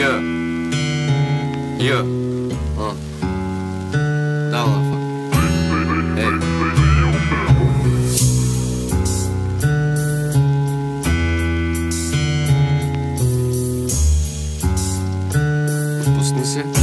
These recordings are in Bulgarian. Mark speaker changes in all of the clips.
Speaker 1: Yeah. Yeah. That motherfucker. Hey. Пусни се.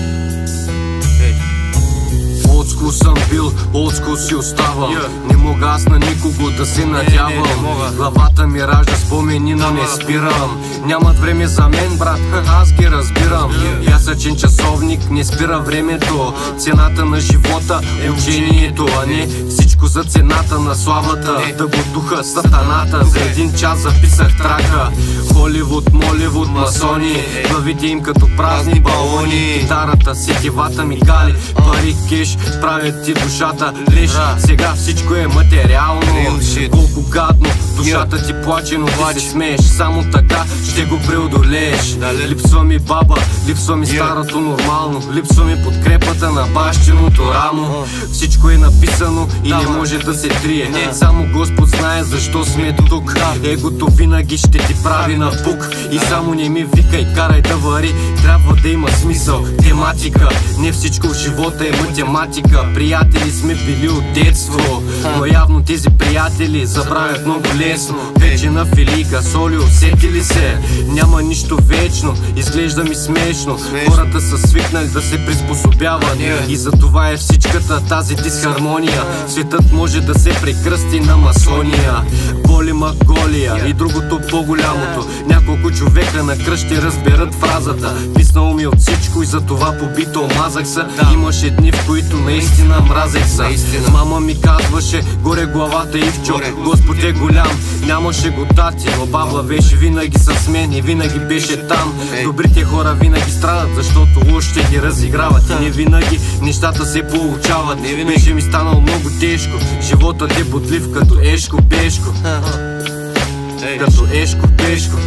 Speaker 2: Олдскул съм бил, олдскул си оставам. Не мога аз на никого да се надявам. Главата ми ражда спомени, но не спирам. Нямат време за мен, брат, аз ги разбирам. Ясъчен часовник не спира времето. Цената на живота, учението, а не всичко за цената на славата. Да го духа сатаната, за един час записах трака. Холивуд, Моливуд, масони, главите им като празни балони. Китарата, сетивата ми гали, пари, кеш, правят ти душата лиш. Сега всичко е материално. Колко гадно, душата ти плаче, но ти се смееш. Само така ще го преодолееш. Липсва ми баба, липсва ми старото нормално. Липсва ми подкрепата на бащиното рамо. Всичко е написано и не може да се трие. Само Господ знае защо сме тук. Егото винаги ще ти прави напук. И само не ми викай, карай да вари. Трябва да има смисъл, тематика. Не всичко в живота е математика. Приятели сме били от детство, но явно тези приятели забравят много лесно. Печена филийка, соли, усетили се? Няма нищо вечно, изглежда ми смешно. Хората са свикнали да се приспособяват и затова е всичката тази дисхармония. Светът може да се прекръсти на масония. Боли ма голия и другото по-голямото. Няколко човека на кръст ще разберат фразата. Писнало ми от всичко и затова побито омазах се. Имаше дни, в които наистина мразех се. Мама ми казваше, горе главата Ивчо, Господ е голям. Нямаше го тати, но баба беше винаги с мен и винаги беше там. Добрите хора винаги страдат, защото лошите ги разиграват. И не винаги нещата се получават. Беше ми станало много тежко, животът е бодлив като Ешко Пешко. Като Ешко Пешко.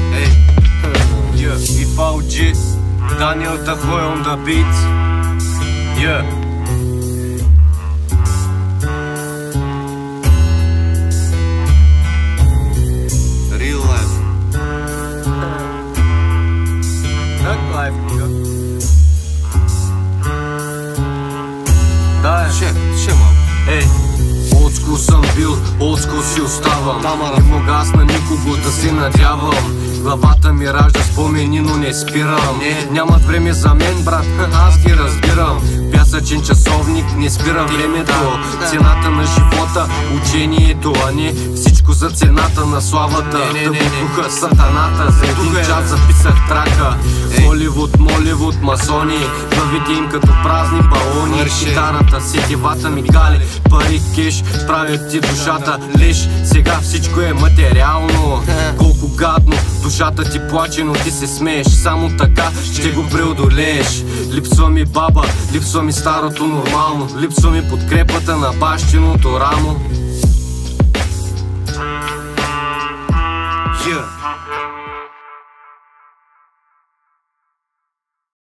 Speaker 2: И Фауджи, Даниел Тахой on the beat. Yeah.
Speaker 1: Real life.
Speaker 2: Как лайф, ника? Да е.
Speaker 1: Ще малко.
Speaker 2: Ей, олдскул съм бил, олдскул си оставам. Не мога аз на никого да се надявам. Главата ми ражда спомени, но не спирам. Нямат време за мен, брат, аз ги разбирам. Пясъчен часовник не спира времето. Цената на живота, учението, а не всичко за цената на славата. Да го духа сатаната, за един час записах трака. Холивуд, Моливуд, масони, главите им като празни балони. Китарата, сетивата ми гали, пари, кеш, правят ти душата лиш. Сега всичко е материално. Колко гадно, душата ти плаче, но ти се смееш. Само така ще го преодолееш. Липсва ми баба, липсва ми старото нормално. Липсва ми подкрепата на бащиното рамо.